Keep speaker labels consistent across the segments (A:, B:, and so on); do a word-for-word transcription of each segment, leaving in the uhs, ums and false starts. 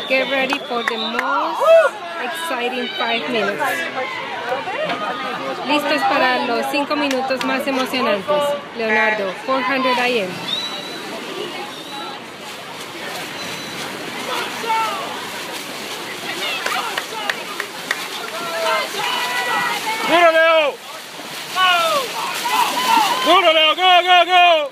A: Get ready for the most exciting five minutes. Listos para los cinco minutos más emocionantes. Leonardo, four hundred I M.
B: ¡Duro, Leo! ¡Duro, Leo! ¡Go, go, go!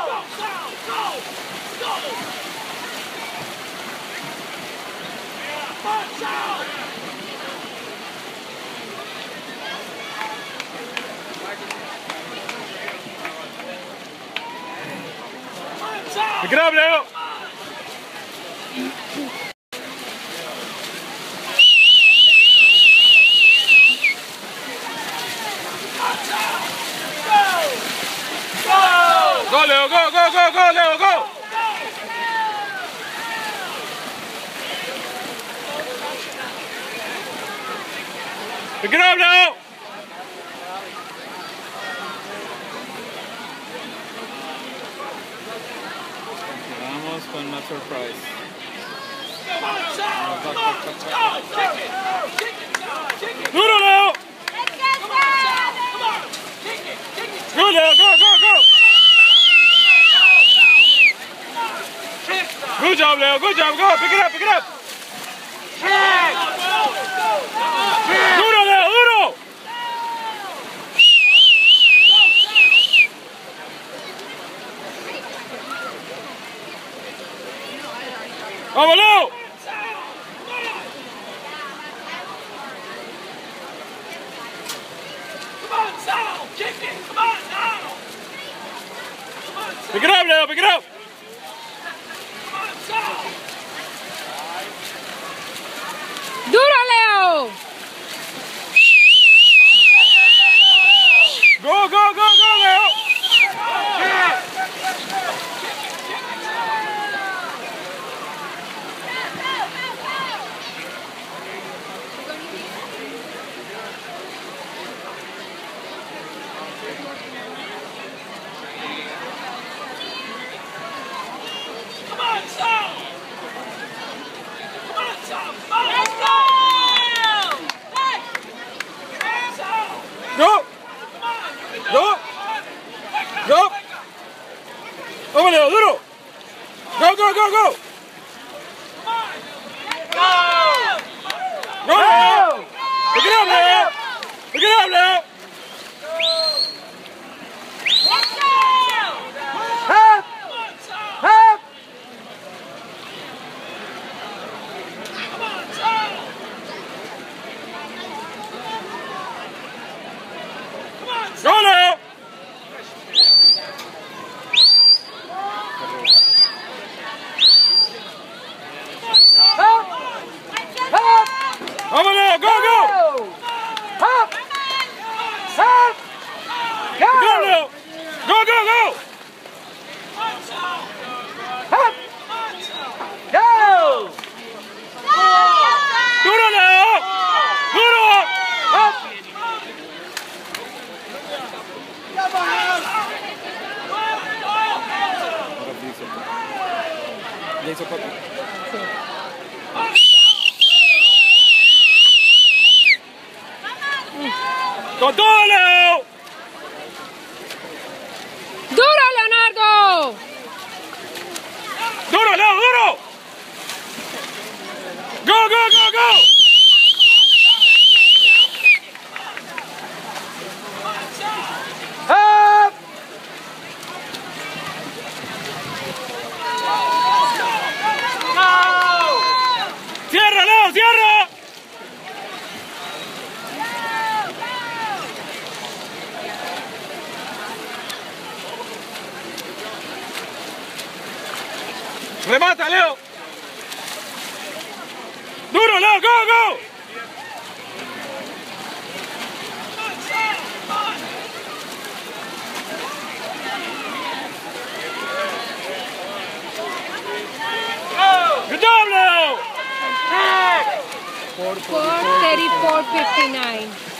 B: Pick it up, Leo! Go, Leo, go, go, go, go, Leo, go! Pick it up, Leo!
C: Vamos con una surprise.
B: Duro, Leo! Go, Leo, go, go, go! Good job, Leo, good job, go, pick it up, pick it up! Duro, Leo, duro! ¡Vamos, Leo! Pick it up, Leo, pick it up!
A: ¡Duro, Leo!
B: Go, go, go, go, Leo! Go! Go! Go! Over Leo, duro! Go, go, go, go! Go, Leo! Pick it up, Leo! Pick it up, Leo! Help! Help! Go, Leo! Help! Help! Vamos, Leo, go, go! Help! Help! Go! Go, Leo! Go, go, go! Help! Go! Duro, Leo! Duro! Help!
C: Ya hizo cuatro.
B: ¡Con todo, Leo!
A: ¡Duro, Leonardo!
B: ¡Duro, Leo, duro! ¡Go, go, go, go! ¡Up! ¡Cierra, Leo, cierra! ¡Remata, Leo! ¡Duro, Leo! ¡Go, go! ¡Good job, Leo!
A: four thirty-four fifty-nine.